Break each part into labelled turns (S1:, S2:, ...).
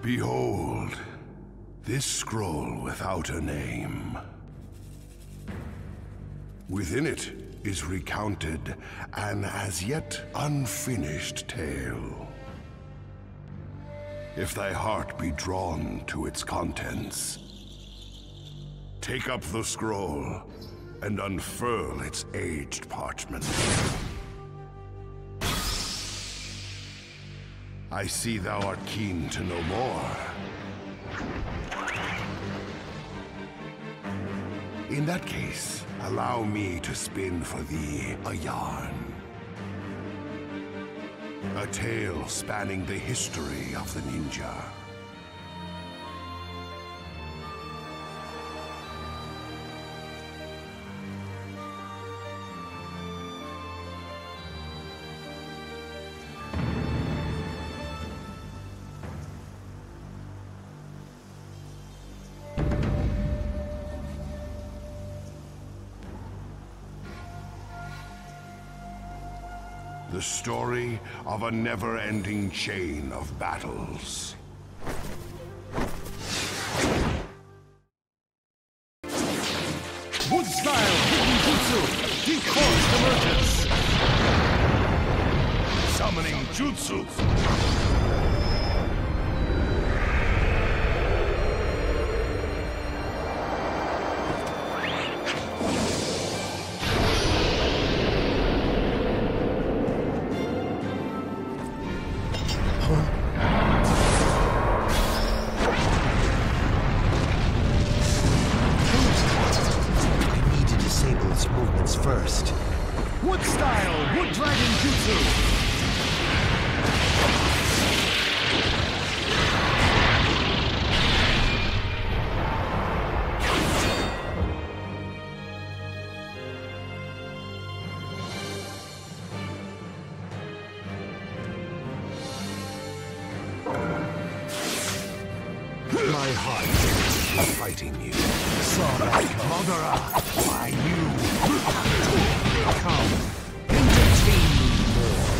S1: Behold, this scroll without a name. Within it is recounted an as yet unfinished tale. If thy heart be drawn to its contents, take up the scroll and unfurl its aged parchment. I see thou art keen to know more. In that case, allow me to spin for thee a yarn. A tale spanning the history of the ninja. The story of a never-ending chain of battles.
S2: Wood style hidden jutsu! Deep forest emergence!
S1: Summoning jutsu!
S2: First. Wood style, wood dragon jutsu.
S1: My heart is fighting you.
S2: Saw that Madara. Why you? Come, entertain me more.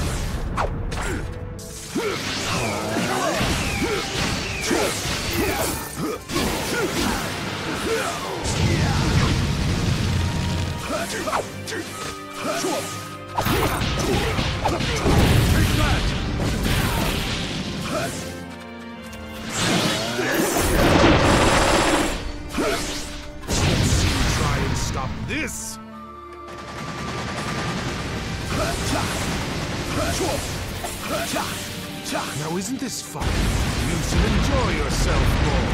S2: Take that! Try and stop this! Now isn't this fun? You should enjoy yourself more.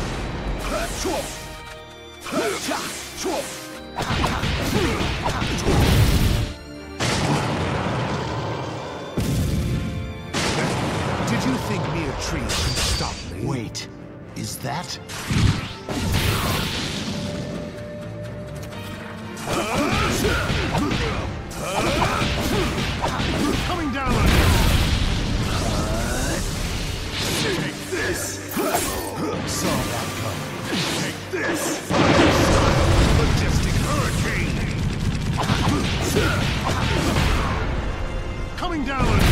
S2: Did you think mere trees could stop me?
S3: Wait, is that?
S2: Coming down on you! Take this! Saw that coming. Take this! Majestic hurricane! Coming down on you!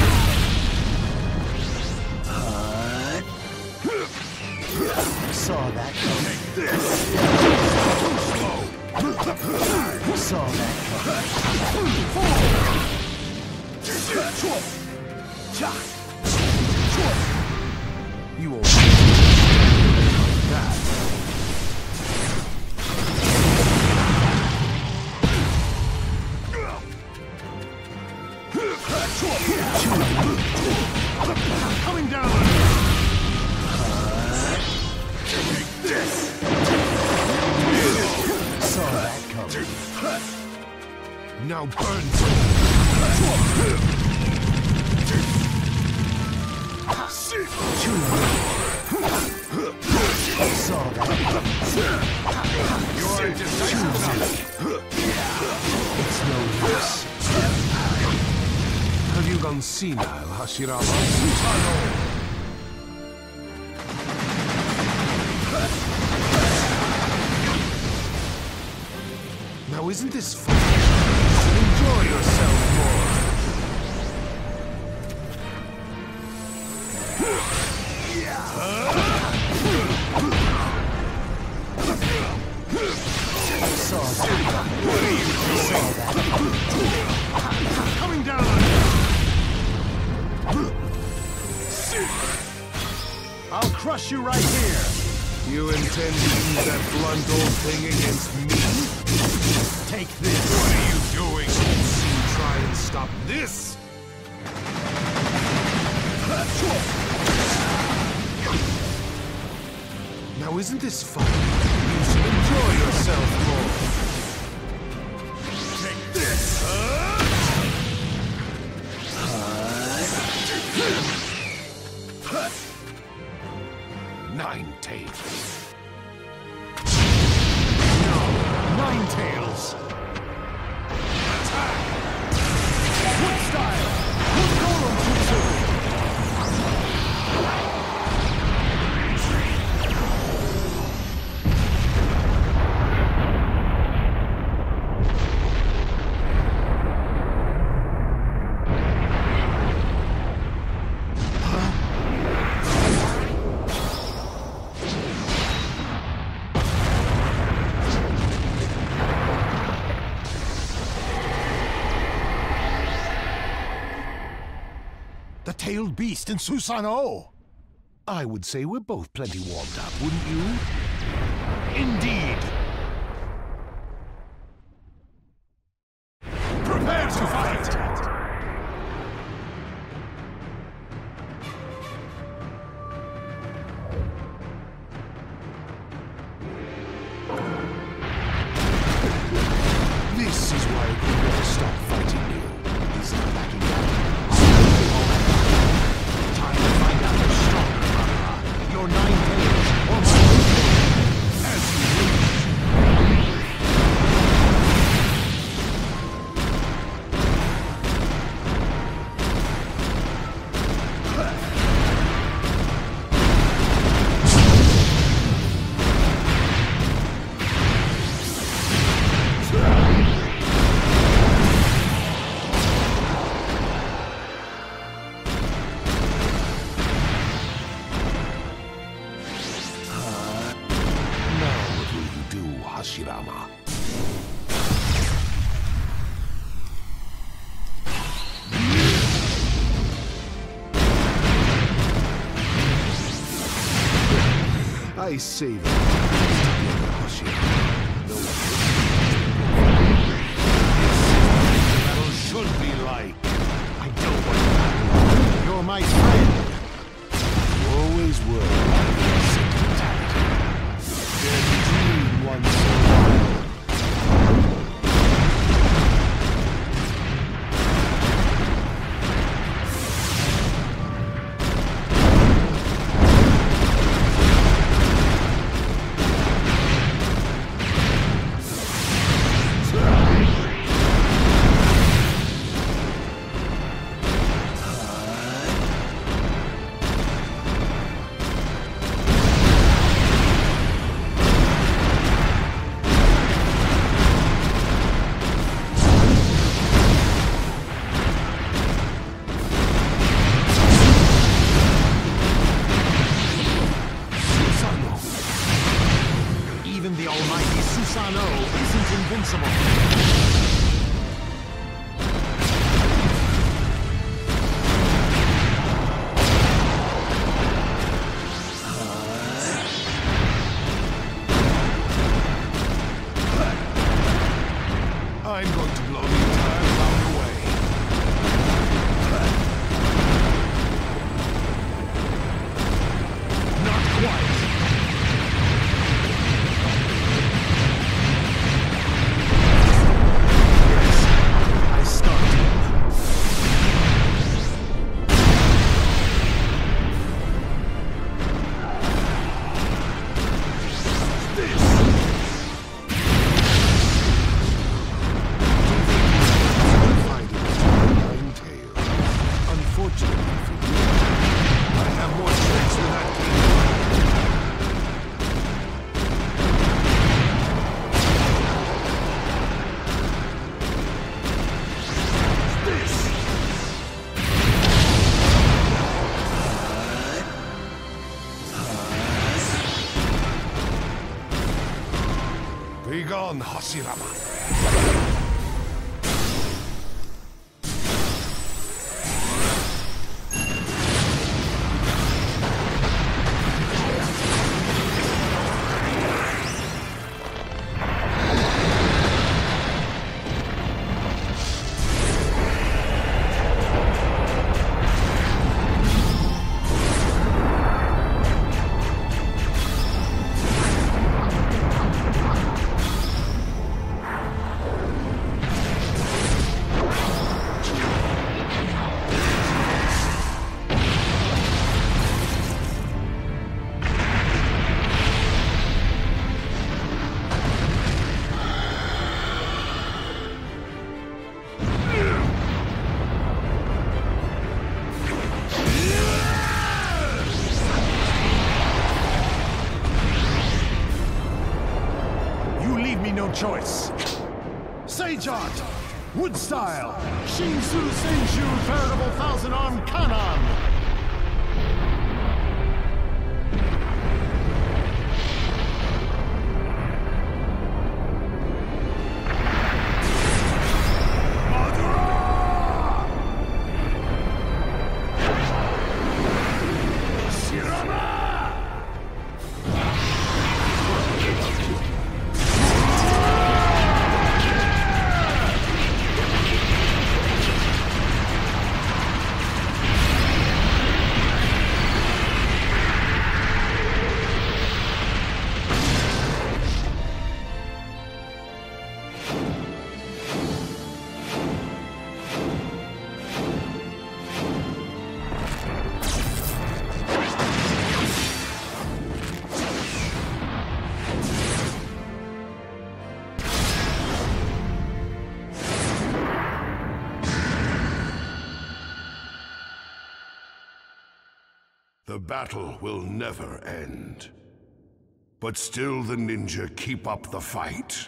S2: Saw that coming. Take this! Slow! Saw that coming. You will that. Coming down on you. Take this. Saw that coming. Now burn. Saw that. You're indecisive. It's no use. Have you gone senile, Hashirama? Now isn't this fun? Enjoy yourself more. Yeah. crush you right here! You intend to use that blunt old thing against me? Take this! What are you doing? You try and stop this! Now isn't this fun? You should enjoy yourself more. Take this! 9 tails. No, 9 tails. Attack! What style? What Golem Jutsu? The tailed beast in Susanoo! I would say we're both plenty warmed up, wouldn't you? Indeed! Prepare to fight! This is why I could never stop fighting you. He's not backing down. Time to find out who's stronger, Madara. Your 9 tails, or my as you wish. Hashirama. I say that Hashirama. No battle should be like. I don't want to battle. You're my friend. You always were. One so the almighty Susanoo isn't invincible. I'm going to blow the entire cloud away. Not quite. Be gone, Hashirama. your choice. Sage Art, Wood Style, Shinsu Senju Veritable Thousand Arm Kanon.
S1: The battle will never end. But still the ninja keep up the fight.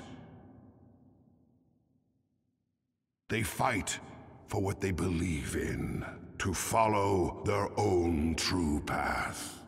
S1: They fight for what they believe in, to follow their own true path.